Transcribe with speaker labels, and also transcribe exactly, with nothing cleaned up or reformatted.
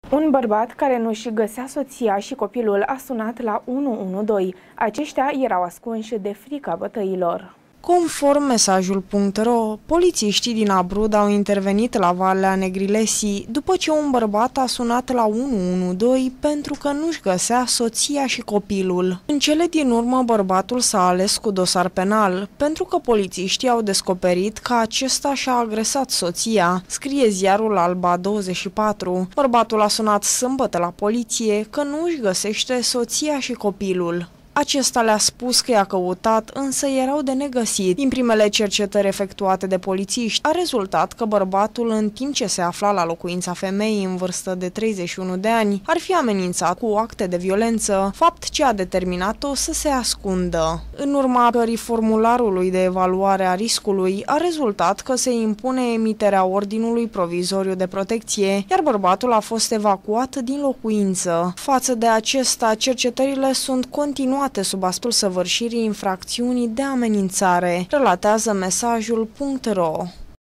Speaker 1: Un bărbat care nu-și găsea soția și copilul a sunat la unu unu doi. Aceștia erau ascunși de frica bătăilor.
Speaker 2: Conform mesajul punct ro, polițiștii din Abrud au intervenit la Valea Negrilesii după ce un bărbat a sunat la unu unu doi pentru că nu-și găsea soția și copilul. În cele din urmă, bărbatul s-a ales cu dosar penal, pentru că polițiștii au descoperit că acesta și-a agresat soția, scrie ziarul Alba douăzeci și patru. Bărbatul a sunat sâmbătă la poliție că nu își găsește soția și copilul. Acesta le-a spus că i-a căutat, însă erau de negăsit. Din primele cercetări efectuate de polițiști, a rezultat că bărbatul, în timp ce se afla la locuința femeii în vârstă de treizeci și unu de ani, ar fi amenințat cu acte de violență, fapt ce a determinat-o să se ascundă. În urma cării formularului de evaluare a riscului, a rezultat că se impune emiterea ordinului provizoriu de protecție, iar bărbatul a fost evacuat din locuință. Față de acesta, cercetările sunt continuate sub aspectul săvârșirii infracțiunii de amenințare, relatează mesajul punct ro.